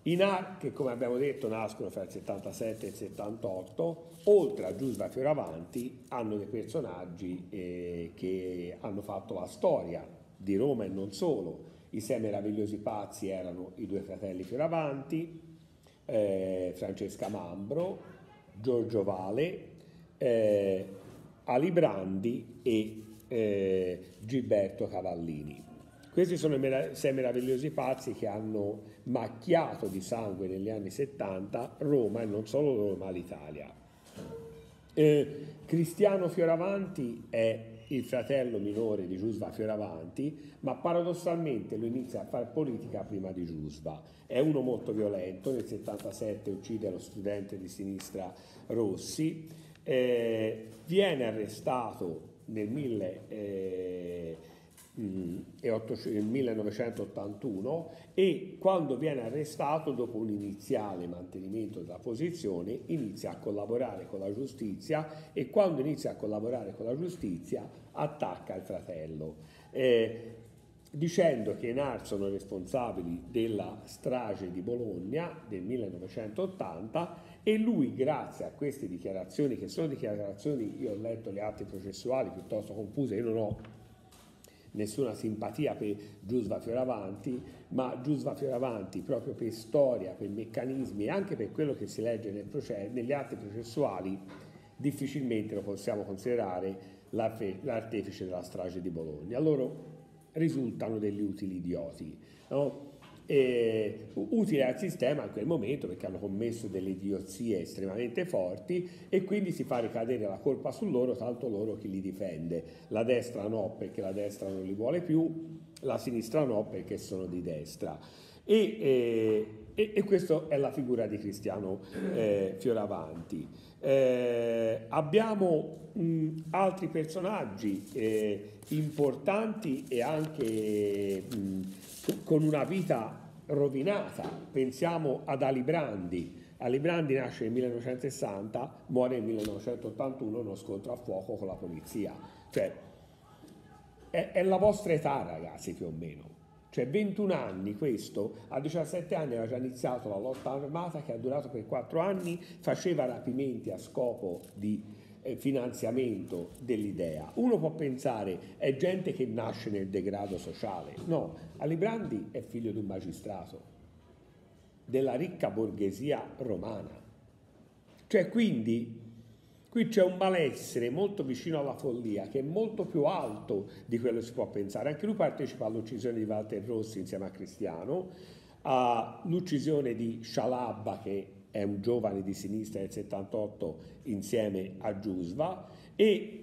I NAR, che come abbiamo detto nascono fra il 77 e il 78, oltre a Giusva Fioravanti, hanno dei personaggi che hanno fatto la storia di Roma e non solo. I Sei Meravigliosi Pazzi erano i due fratelli Fioravanti, Francesca Mambro, Giorgio Vale, Alibrandi e Gilberto Cavallini. Questi sono i Sei Meravigliosi Pazzi che hanno macchiato di sangue negli anni 70 Roma, e non solo Roma, ma l'Italia. Cristiano Fioravanti è il fratello minore di Giusva Fioravanti, ma paradossalmente lui inizia a fare politica prima di Giusva. È uno molto violento, nel 77 uccide lo studente di sinistra Rossi, viene arrestato nel 1981 e quando viene arrestato, dopo un iniziale mantenimento della posizione, inizia a collaborare con la giustizia, e quando inizia a collaborare con la giustizia attacca il fratello, dicendo che i NAR sono responsabili della strage di Bologna del 1980, e lui, grazie a queste dichiarazioni, che sono dichiarazioni, io ho letto le atti processuali piuttosto confuse, io non ho nessuna simpatia per Giusva Fioravanti, ma Giusva Fioravanti, proprio per storia, per meccanismi e anche per quello che si legge negli atti processuali, difficilmente lo possiamo considerare l'artefice della strage di Bologna. Loro risultano degli utili idioti, no? Utile al sistema in quel momento perché hanno commesso delle idiozie estremamente forti, e quindi si fa ricadere la colpa su loro, tanto loro chi li difende. La destra no, perché la destra non li vuole più, la sinistra no, perché sono di destra. E questa è la figura di Cristiano Fioravanti. Abbiamo altri personaggi importanti e anche con una vita rovinata. Pensiamo ad Alibrandi. Alibrandi nasce nel 1960, muore nel 1981 in uno scontro a fuoco con la polizia. Cioè, è la vostra età, ragazzi, più o meno. Cioè 21 anni questo, a 17 anni aveva già iniziato la lotta armata che ha durato per 4 anni, faceva rapimenti a scopo di finanziamento dell'idea. Uno può pensare è gente che nasce nel degrado sociale. No, Alibrandi è figlio di un magistrato, della ricca borghesia romana. Cioè quindi qui c'è un malessere molto vicino alla follia, che è molto più alto di quello che si può pensare. Anche lui partecipa all'uccisione di Walter Rossi insieme a Cristiano, all'uccisione di Scialabba, che è un giovane di sinistra del 78, insieme a Giusva, e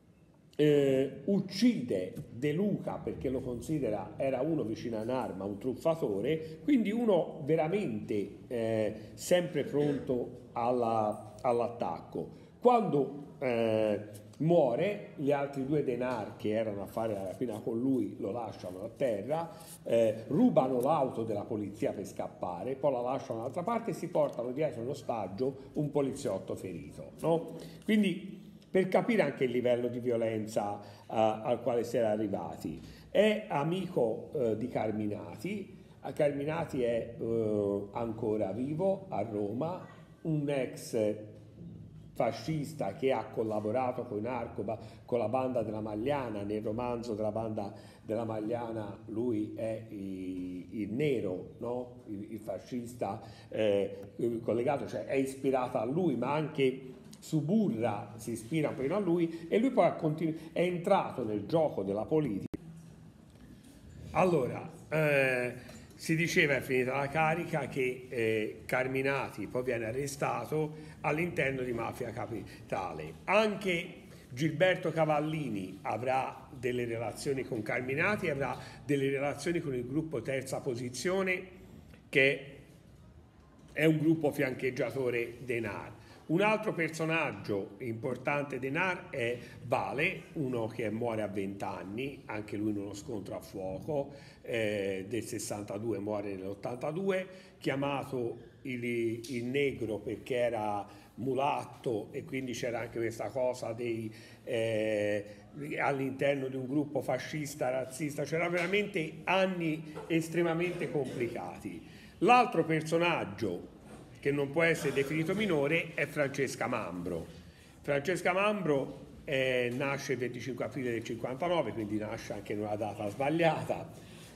uccide De Luca perché lo considera, era uno vicino a un'arma, un truffatore, quindi uno veramente sempre pronto all'attacco. Quando muore, gli altri due denar che erano a fare la rapina con lui lo lasciano a terra, rubano l'auto della polizia per scappare, poi la lasciano dall'altra parte e si portano dietro in ostaggio un poliziotto ferito, no? Quindi per capire anche il livello di violenza al quale si era arrivati. È amico di Carminati. Carminati è ancora vivo a Roma, un ex fascista che ha collaborato con la banda della Magliana. Nel romanzo della banda della Magliana lui è il nero, no? Il fascista collegato, cioè è ispirato a lui, ma anche Suburra si ispira un po' a lui, e lui poi è entrato nel gioco della politica. Allora, si diceva, è finita la carica, che Carminati poi viene arrestato all'interno di Mafia Capitale. Anche Gilberto Cavallini avrà delle relazioni con Carminati, avrà delle relazioni con il gruppo Terza Posizione, che è un gruppo fiancheggiatore dei NAR. Un altro personaggio importante dei NAR è Vale, uno che muore a 20 anni, anche lui in uno scontro a fuoco del 62, muore nell'82, chiamato il negro perché era mulatto, e quindi c'era anche questa cosa all'interno di un gruppo fascista, razzista, c'erano veramente anni estremamente complicati. L'altro personaggio che non può essere definito minore è Francesca Mambro. Francesca Mambro nasce il 25 aprile del 59, quindi nasce anche in una data sbagliata.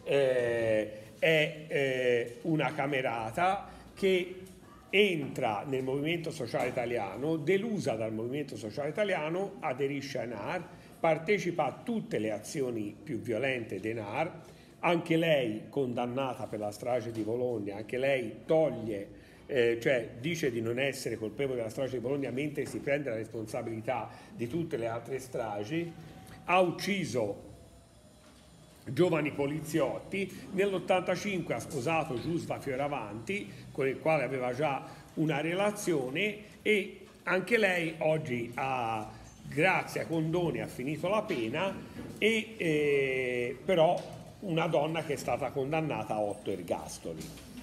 È una camerata che entra nel Movimento Sociale Italiano, delusa dal Movimento Sociale Italiano, aderisce a NAR, partecipa a tutte le azioni più violente dei NAR, anche lei condannata per la strage di Bologna, anche lei toglie, cioè dice di non essere colpevole della strage di Bologna mentre si prende la responsabilità di tutte le altre stragi, ha ucciso giovani poliziotti, nell'85 ha sposato Giusva Fioravanti, con il quale aveva già una relazione, e anche lei oggi grazie ai condoni ha finito la pena, però una donna che è stata condannata a 8 ergastoli.